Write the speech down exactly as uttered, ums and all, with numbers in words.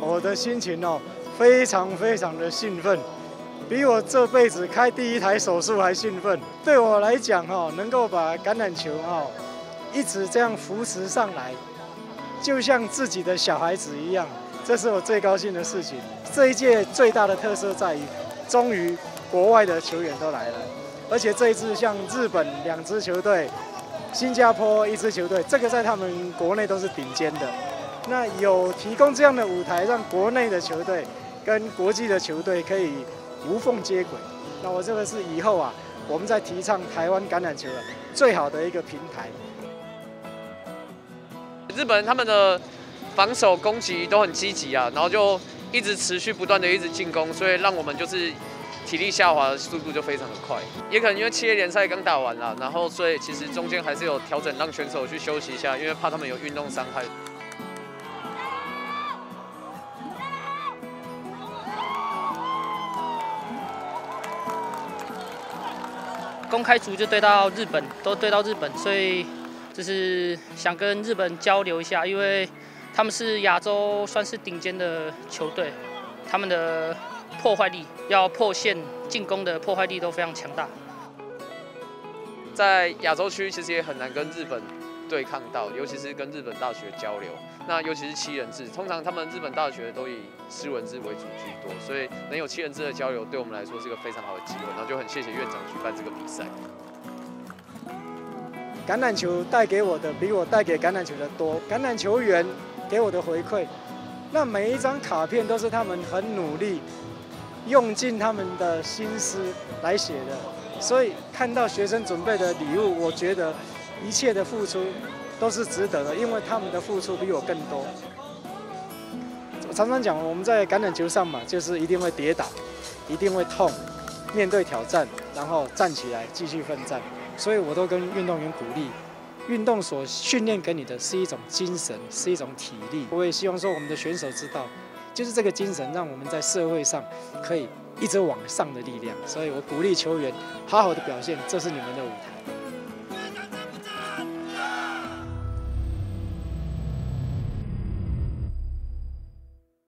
我的心情哦，非常非常的兴奋，比我这辈子开第一台手术还兴奋。对我来讲哈，能够把橄榄球哈一直这样扶持上来，就像自己的小孩子一样，这是我最高兴的事情。这一届最大的特色在于，终于国外的球员都来了，而且这一次像日本两支球队。 新加坡一支球队，这个在他们国内都是顶尖的。那有提供这样的舞台，让国内的球队跟国际的球队可以无缝接轨。那我这个是以后啊，我们在提倡台湾橄榄球的最好的一个平台。 日本人他们的防守攻击都很积极啊，然后就一直持续不断的一直进攻，所以让我们就是。 体力下滑的速度就非常的快，也可能因为企业联赛刚打完了，然后所以其实中间还是有调整，让选手去休息一下，因为怕他们有运动伤害。 公开组就对到日本，都对到日本，所以就是想跟日本交流一下，因为他们是亚洲算是顶尖的球队，他们的。 破坏力要破线进攻的破坏力都非常强大， 在亚洲区其实也很难跟日本对抗到，尤其是跟日本大学交流。那尤其是七人制，通常他们日本大学都以斯文制为主居多，所以能有七人制的交流，对我们来说是一个非常好的机会。然后就很谢谢院长举办这个比赛。 橄榄球带给我的比我带给橄榄球的多，橄榄球员给我的回馈，那每一张卡片都是他们很努力。 用尽他们的心思来写的，所以看到学生准备的礼物，我觉得一切的付出都是值得的，因为他们的付出比我更多。我常常讲，我们在橄榄球上嘛，就是一定会跌倒，一定会痛，面对挑战，然后站起来继续奋战。所以我都跟运动员鼓励，运动所训练给你的是一种精神，是一种体力。我也希望说，我们的选手知道。 就是这个精神，让我们在社会上可以一直往上的力量。所以我鼓励球员好好的表现，这是你们的舞台。